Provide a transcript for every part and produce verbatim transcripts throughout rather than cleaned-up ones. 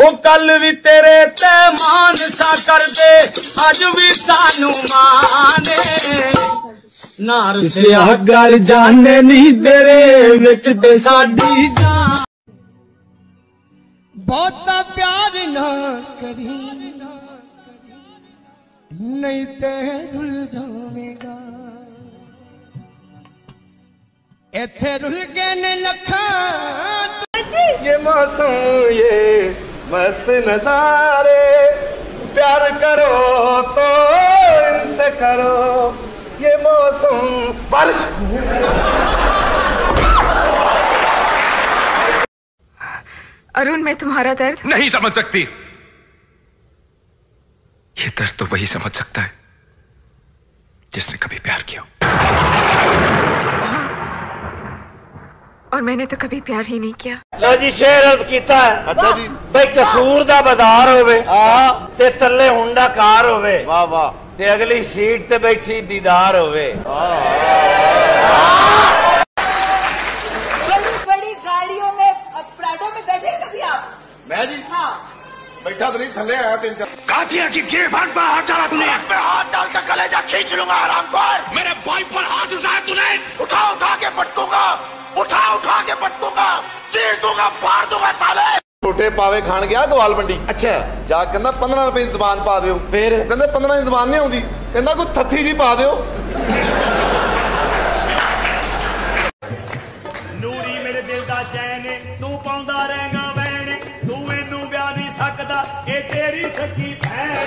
ओ कल भी तेरे ते मान सा कर दे अज भी सानू माने नार से अगर जाने नी तेरे विच ते साडी जान बहुता प्यार ना करी नहीं ते रुल जाएगा इथे रुल गए ने लखा ये मौसम ये मस्त नजारे प्यार करो तो इनसे करो ये मौसम बारिश अरुण मैं तुम्हारा दर्द नहीं समझ सकती। ये दर्द तो वही समझ सकता है जिसने कभी प्यार किया। और मैंने तो कभी प्यार ही नहीं किया। लो जी शेर अर्ज कीता है। अच्छा जी भाई कसूर दा बाजार होवे ते तल्ले हुंडा कार होवे वाह वाह ते अगली सीट ते बैठी दीदार होवे। बड़ी बड़ी गाड़ियों में प्राडो में बैठे कभी आप? मैं जी हाँ बैठा तो नहीं, थले आया तीन चार। कातिया की गिर भाग पर हाथ डाला तूने। मैं हाथ डाल कर कलेजा खींच लूंगा आराम पर। मेरे भाई पर हाथ उठाया तूने। उठा उठा के पटकूंगा, उठा उठा के पटकूंगा, चीर दूंगा, फाड़ दूंगा साले। छोटे पावे खान गया गवाल मंडी। अच्छा जा कहना पंद्रह रुपए जबान पा दियो। फिर कहते पंद्रह जबान नहीं आती, कहना कोई थत्थी जी पा दियो। ਨੂਰੀ ਮੇਰੇ ਦਿਲ ਦਾ ਚੈਨ ਤੂੰ ਪਾਉਂਦਾ ਰਹੇਗਾ ਵੈਣ ਤੂੰ ਇਹਨੂੰ ਵਿਆਹ ਨਹੀਂ ਸਕਦਾ ਇਹ ਤੇਰੀ ਸੱਚੀ ਭੈਣ।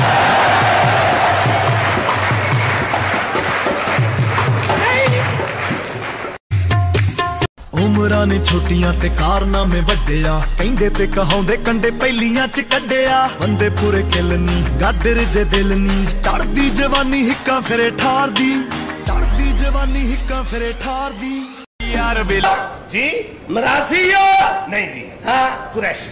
ਉਮਰਾਂ ਨੇ ਛੋਟੀਆਂ ਤੇ ਕਾਰਨਾਮੇ ਵੱਡਿਆ ਕਹਿੰਦੇ ਤੇ ਕਹਾਉਂਦੇ ਕੰਡੇ ਪਹਿਲੀਆਂ ਚ ਕੱਢਿਆ ਬੰਦੇ ਪੂਰੇ ਕਿਲਨੀ ਗਾਡਰ ਜੇ ਦਿਲ ਨੀ ਚੜਦੀ ਜਵਾਨੀ ਹਿੱਕਾਂ ਫਿਰੇ ਠਾਰਦੀ ਚੜਦੀ ਜਵਾਨੀ ਹਿੱਕਾਂ ਫਿਰੇ ਠਾਰਦੀ यार बेला जी मरासी हो? नहीं जी हाँ कुरैश।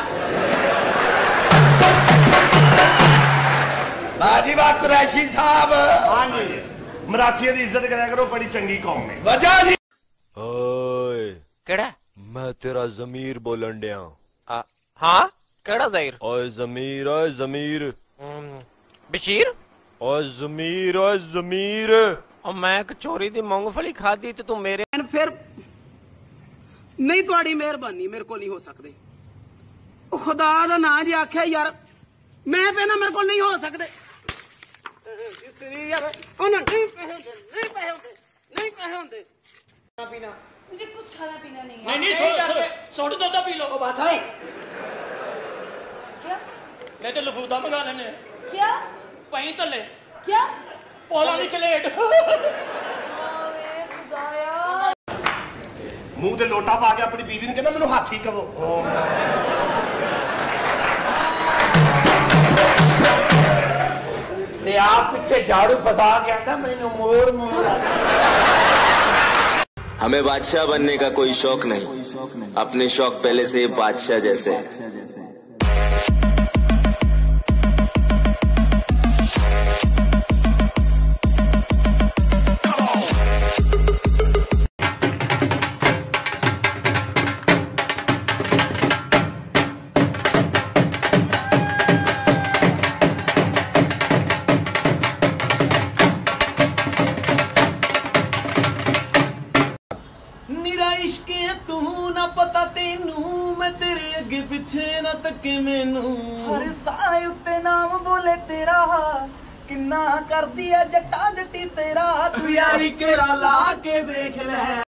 बाजी बा कुरैशी साहब। हाँ जी मरासिया की इज्जत कराया करो, बड़ी चंगी कौम है। वजह जी ओए केड़ा मैं तेरा जमीर बोलन डिया। हाँ केड़ा ज़हीर ओए जमीर ओए जमीर बशीर ओए जमीर ओए जमीर और मैं कचोरी दी मूंगफली खादी ते तू मेरे फिर नहीं थोड़ी मेहरबानी मेरे को नहीं हो सकते। खुदा दा ना जी आख्या यार मैं पे ना मेरे को नहीं हो सकते। नहीं पैसे होंगे पीना मुझे कुछ खाना पीना नहीं है। नहीं नहीं सोड दो पी लो बात है क्या? नहीं तो लफूदा मंगा लेने क्या पई तले क्या पोला दी चलेट मुंह ते लोटा पा के अपनी बीवी ने कहना मैनू हाथी कहो। ते आप पीछे झाड़ू फसा के आंदा मैनू मोर मोर। हमें बादशाह बनने का कोई शौक नहीं, अपने शौक पहले से ही बादशाह जैसे है। पता तेनू मैं तेरे अगे पिछे ना तके मैनू हर साए उत्ते नाम बोले तेरा किन्ना कर दिया जट्टा जट्टी तेरा तू यारी केरा ला के देख ले।